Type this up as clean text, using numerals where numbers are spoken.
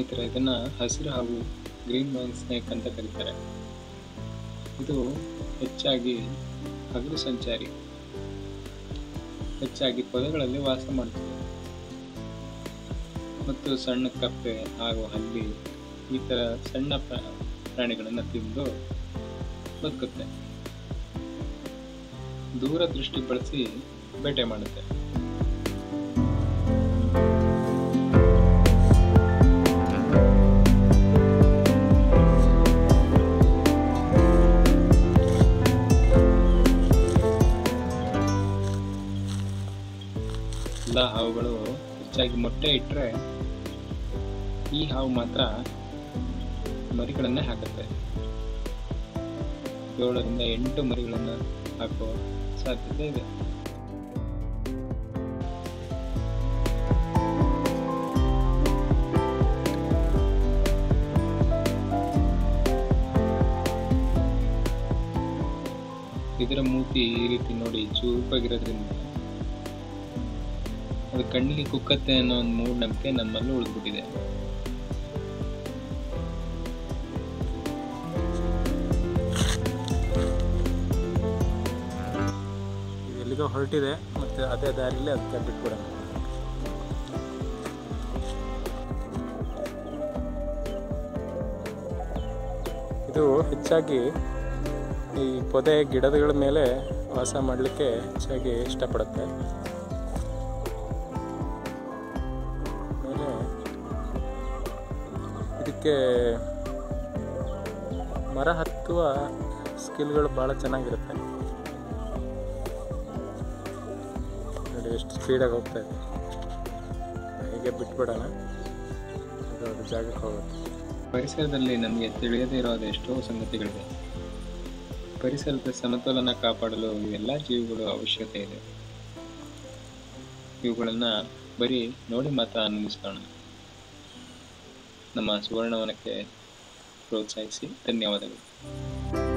ಸ್ನೇಹಿತರೆ, ಇದನ್ನು ಹಸಿರು ಹಾವು ಗ್ರೀನ್ ವೈನ್ ಸ್ನೇಕ್ ಅಂತ ಕರೀತಾರೆ. ಇದು ಹೆಚ್ಚಾಗಿ ಹಗಲು ಸಂಚಾರಿ, ಹೆಚ್ಚಾಗಿ ಪೊದೆಗಳಲ್ಲಿ ವಾಸ ಮಾಡುತ್ತದೆ ಮತ್ತು ಸಣ್ಣ ಕಪ್ಪೆ ಹಾಗೂ ಹಲ್ಲಿ ಈ ಥರ ಸಣ್ಣ ಪ್ರಾಣಿಗಳನ್ನು ತಿಂದು ಬದುಕುತ್ತೆ. ದೂರದೃಷ್ಟಿ ಬಳಸಿ ಬೇಟೆ ಮಾಡುತ್ತೆ. ಎಲ್ಲ ಹಾವುಗಳು ಹೆಚ್ಚಾಗಿ ಮೊಟ್ಟೆ ಇಟ್ಟರೆ ಈ ಹಾವು ಮಾತ್ರ ಮರಿಗಳನ್ನೇ ಹಾಕುತ್ತೆ. 7 ರಿಂದ 8 ಮರಿಗಳನ್ನು ಹಾಕುವ ಸಾಧ್ಯತೆ ಇದೆ. ಇದರ ಮೂತಿ ಈ ರೀತಿ ನೋಡಿ ಚೂಪಾಗಿರೋದ್ರಿಂದ ಅದು ಕಣ್ಣಿಗೆ ಕುಕ್ಕತ್ತೆ ಅನ್ನೋ ಒಂದು ಮೂಢನಂಬಿಕೆ ನಮ್ಮಲ್ಲಿ ಉಳಿದ್ಬಿಟ್ಟಿದೆ. ಎಲ್ಲಿಗೋ ಹೊರಟಿದೆ, ಮತ್ತೆ ಅದೇ ದಾರಿಯಲ್ಲಿ ಅದಕ್ಕೆ ಬಿಟ್ಬಿಡೋಣ. ಇದು ಹೆಚ್ಚಾಗಿ ಈ ಪೊದೆ ಗಿಡಗಳ ಮೇಲೆ ವಾಸ ಮಾಡಲಿಕ್ಕೆ ಹೆಚ್ಚಾಗಿ ಇಷ್ಟಪಡುತ್ತೆ. ಆಮೇಲೆ ಇದಕ್ಕೆ ಮರ ಹತ್ತುವ ಸ್ಕಿಲ್ಗಳು ಭಾಳ ಚೆನ್ನಾಗಿರುತ್ತೆ. ನೋಡಿ ಎಷ್ಟು ಸ್ಪೀಡಾಗಿ ಹೋಗ್ತಾ ಇದೆ. ಹೀಗೆ ಬಿಟ್ಬಿಡೋಣ, ಅದು ಜಾಗಕ್ಕೆ ಹೋಗುತ್ತೆ. ಪರಿಸರದಲ್ಲಿ ನಮಗೆ ತಿಳಿಯದೇ ಇರೋದು ಎಷ್ಟೋ ಸಂಗತಿಗಳಿದೆ. ಪರಿಸರದ ಸಮತೋಲನ ಕಾಪಾಡಲು ಇವೆಲ್ಲ ಜೀವಿಗಳು ಅವಶ್ಯಕತೆ ಇದೆ. ಇವುಗಳನ್ನು ಬರೀ ನೋಡಿ ಮಾತ್ರ ಆನಂದಿಸೋಣ. ನಮ್ಮ ಸುವರ್ಣವನಕ್ಕೆ ಪ್ರೋತ್ಸಾಹಿಸಿ ಧನ್ಯವಾದಗಳು.